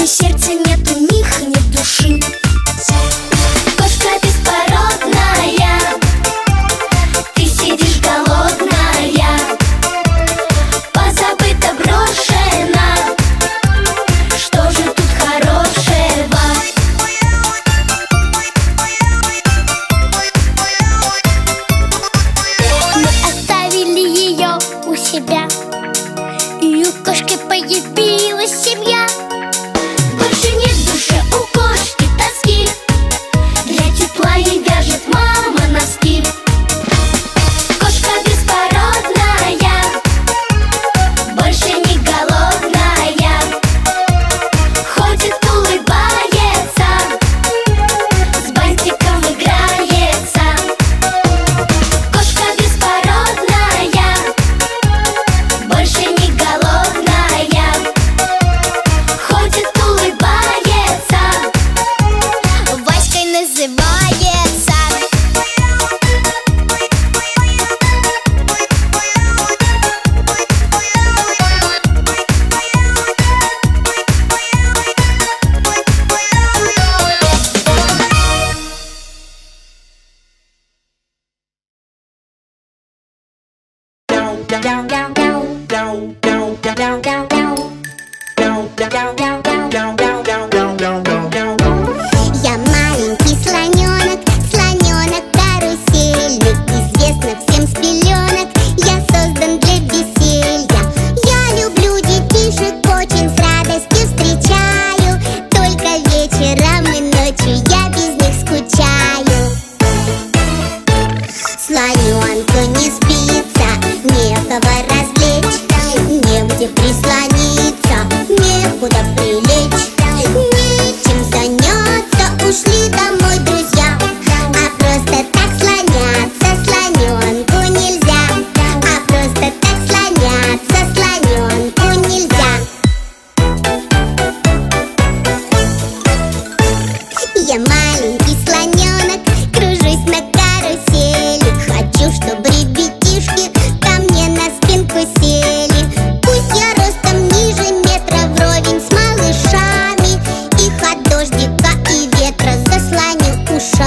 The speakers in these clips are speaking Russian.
сердце нет у них, нет души. Кошка беспородная, ты сидишь голодная, позабыта, брошена. Что же тут хорошего? Мы оставили ее у себя, и у кошки появилась семья. Больше нет в душе у кошки тоски, для тепла ей вяжет мама носки. Кошка беспородная, больше не голодная, ходит, улыбается, с бантиком играется. Кошка беспородная, больше не голодная, ходит, улыбается, Васькой называется. Я маленький слоненок, слоненок карусельный, известно всем с пеленок, я создан для веселья. Я люблю детишек, очень с радостью встречаю, только вечером и ночью я без них скучаю. Слоненку не спится, некого развлечь, негде прислониться, некуда прилечь. Нечем заняться, ушли домой друзья, а просто так слоняться слоненку нельзя, а просто так слоняться слоненку нельзя. Я маленький слоненок, кружусь на карусели, хочу, чтобы ребятишки ко мне на спинку сели. Пусть я ростом ниже метра вровень с малышами, их от дождика и ветра заслоню ушами.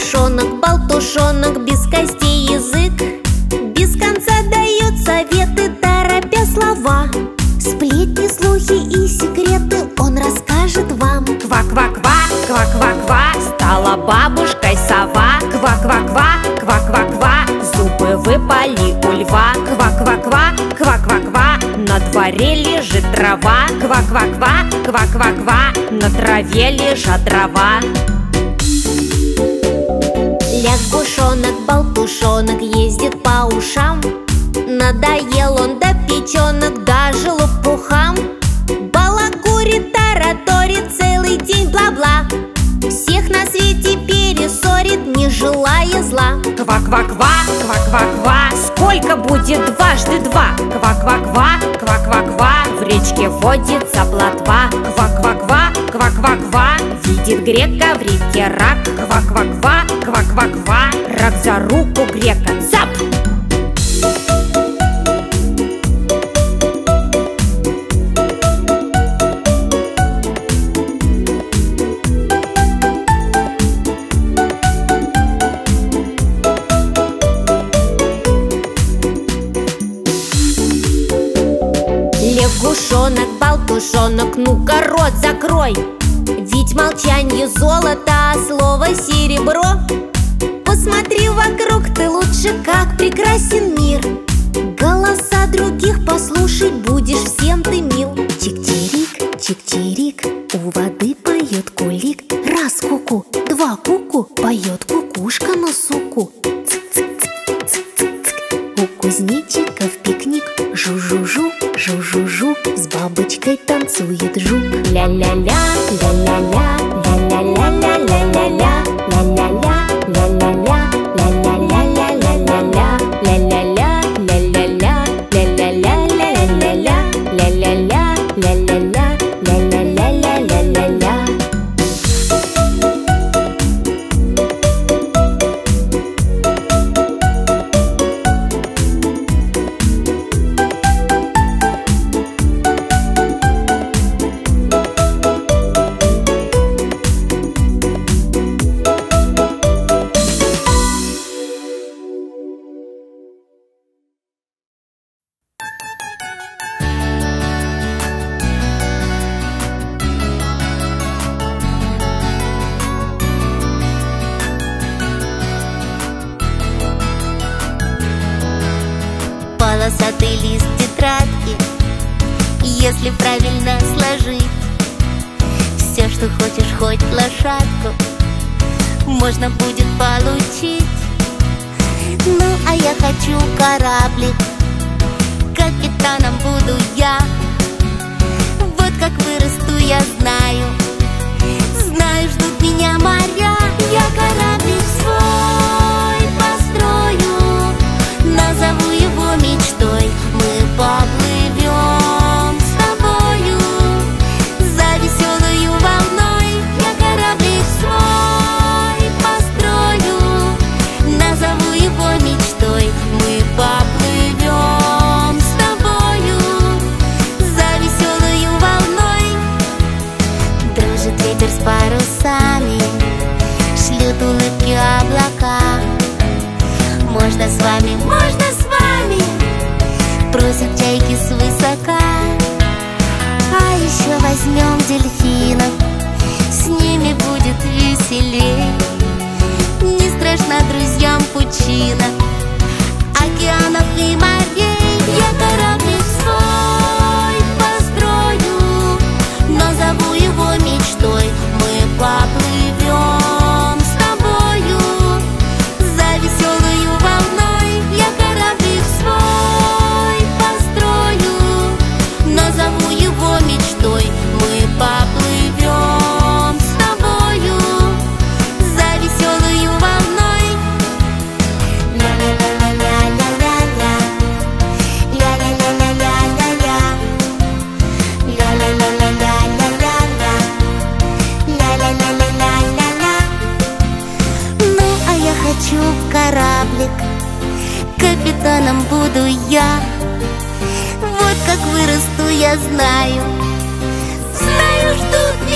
Лягушонок, болтушонок, без костей язык, без конца дает советы, торопя слова. Сплетни, слухи и секреты он расскажет вам. Ква-ква-ква, ква-ква-ква, стала бабушкой сова. Ква-ква-ква, ква-ква-ква, зубы выпали у льва. Ква-ква-ква, ква-ква-ква, на дворе лежит трава. Ква-ква-ква, ква-ква-ква, на траве лежат дрова. Лягушонок, болтушонок ездит по ушам, надоел он до печенок, даже лопухам. Балакурит, тараторит, целый день бла-бла, всех на свете перессорит, не желая зла. Ква-ква-ква, ква-ква-ква, сколько будет дважды два? Ква-ква-ква, ква-ква-ква, в речке водится плотва. Ква-ква-ква, ква-ква-ква, видит грека в реке рак. Ква-ква-ква, ква-ква-ква, рак за руку грека цап! Лягушонок, болтушонок, ну-ка рот закрой, ведь молчанье золото, а слово серебро. Посмотри вокруг, ты лучше, как прекрасен мир. Голоса других послушай, будешь всем ты мил. Чик-чирик, чик-чирик, у воды поет кулик. Раз ку-ку, два ку-ку, поет кукушка на суку. Цик-цик-цик-цик-цик, у кузнечиков пикник. Жу-жу-жу, жу-жу-жу, с бабочкой танцует жук. Ля-ля-ля, ля-ля-ля, ля-ля-ля-ля-ля-ля-ля, ля-ля-ля, ля-ля-ля, ля-ля-ля-ля-ля-ля-ля, ля-ля-ля, ля-ля-ля, ля-ля-ля-ля-ля-ля, ля-ля-ля, ля-ля-ля, ля-ля-ля-ля-ля-ля. Полосатый лист тетрадки, если правильно сложить, все, что хочешь, хоть лошадку, можно будет получить. Ну, а я хочу кораблик, капитаном буду я. Вот как вырасту, я знаю, знаю, ждут меня моря. Я кораблик свой построю, назову его мечтой. Мы поплывем с тобою за веселую волной. Я кораблик свой построю, назову его мечтой. Мы поплывем с тобою за веселую волной. Дружит ветер с парусами, шлют улыбки облака. Можно с вами, можно с вами, просят чайки свысока. А еще возьмем дельфинов, с ними будет веселей. Не страшно друзьям пучина океанов и морей. Я кораблик свой построю, назову его мечтой. Мы поплывем с тобою за веселую волной. Я кораблик свой построю, назову его мечтой. Мы поплывем с тобою за веселую волной. Ля-ля-ля-ля-ля-ля-ля, ля-ля-ля-ля-ля-ля-ля, ля-ля-ля-ля-ля-ля-ля, ля-ля-ля-ля-ля-ля. Ну, а я хочу кораблик, капитаном буду я. Вот как вырасту, я знаю, знаю, ждут